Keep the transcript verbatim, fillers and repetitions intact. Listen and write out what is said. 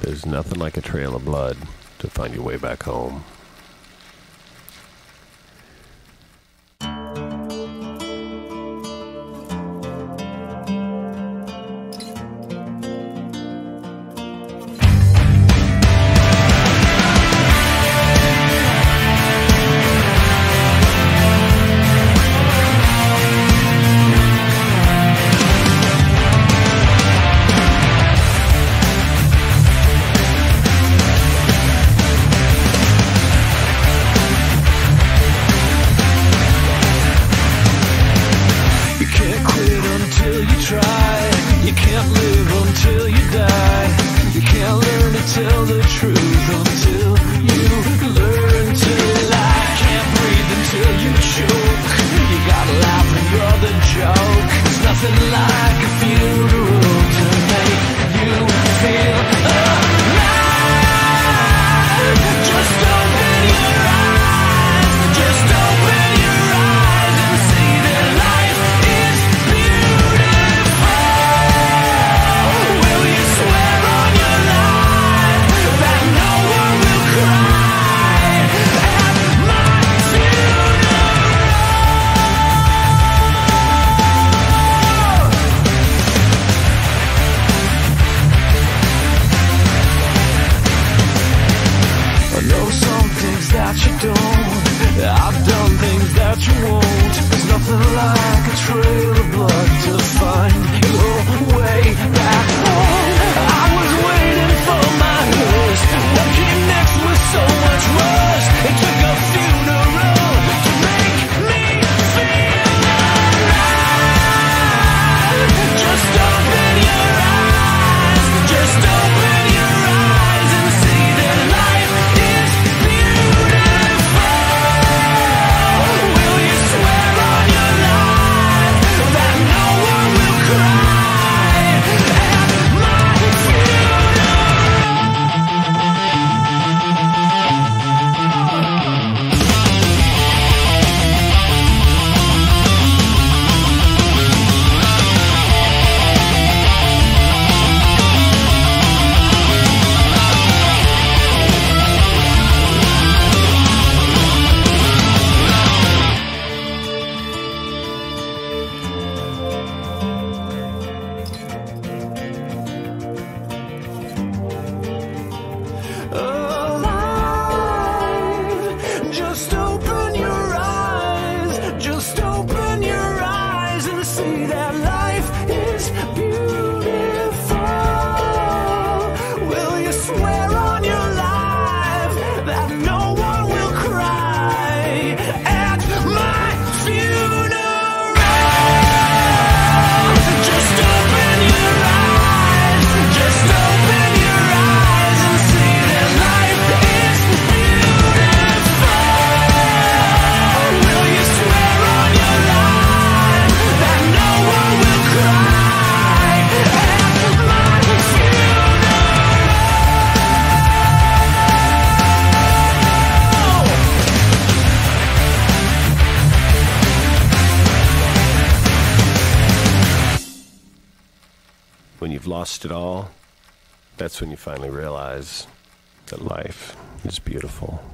There's nothing like a trail of blood to find your way back home. Tell the truth until you learn to lie. Can't breathe until you choke. You gotta laugh when you're the joke. There's nothing like a funeral to make you feel alive. Just open your eyes. Just open your eyes and see that life is beautiful. Will you swear on your life that no one will cry at my funeral? I know some things that you don't. I've done things that you won't. There's nothing like a trail of blood to find your way back home. I was waiting for my hearse. What came next was so much worse. It took a funeral to make me feel alive. Just open your eyes. Just open your eyes and see that life is beautiful. Will you swear on your life that no one will cry at my alive. Just open your eyes. Just open your eyes and see that life is beautiful. Will you swear on your life that no one will cry at my funeral? Just open your eyes. Just open your eyes and see that life is beautiful. Will you swear on your life that no one will cry at my funeral? When you've lost it all, that's when you finally realize that life is beautiful.